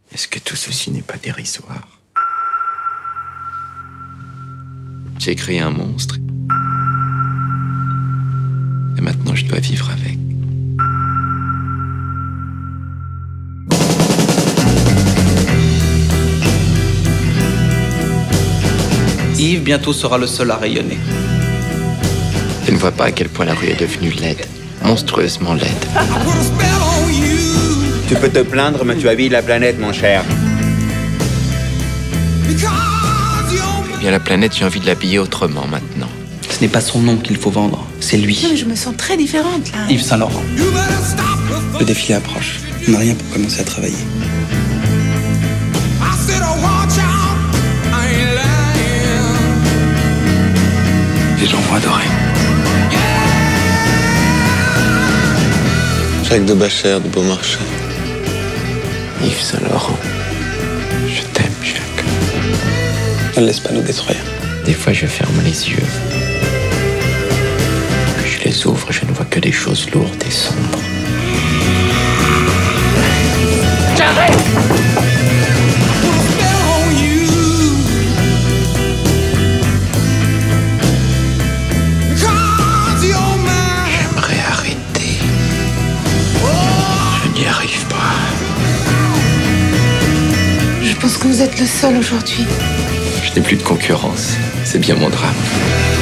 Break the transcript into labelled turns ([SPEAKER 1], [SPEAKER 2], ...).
[SPEAKER 1] Est-ce que tout ceci n'est pas dérisoire? J'ai créé un monstre. Et maintenant, je dois vivre avec.
[SPEAKER 2] Yves, bientôt, sera le seul à rayonner.
[SPEAKER 1] Je ne vois pas à quel point la rue est devenue laide. Monstrueusement laide.
[SPEAKER 3] Tu peux te plaindre, mais tu habilles la planète, mon cher.
[SPEAKER 1] Eh bien, la planète, j'ai envie de l'habiller autrement maintenant.
[SPEAKER 2] Ce n'est pas son nom qu'il faut vendre, c'est lui.
[SPEAKER 4] Non, mais je me sens très différente, là.
[SPEAKER 2] Yves Saint-Laurent. Le défilé approche. On n'a rien pour commencer à travailler. Les gens vont adorer.
[SPEAKER 5] Jacques de Bachère de Beaumarchais.
[SPEAKER 1] Yves Saint-Laurent. Je t'aime, Jacques.
[SPEAKER 2] Ne laisse pas nous détruire.
[SPEAKER 1] Des fois, je ferme les yeux. Puis je les ouvre, je ne vois que des choses lourdes et sombres. J'arrête! J'aimerais arrêter. Je n'y arrive pas.
[SPEAKER 4] Je pense que vous êtes le seul aujourd'hui.
[SPEAKER 1] Je n'ai plus de concurrence. C'est bien mon drame.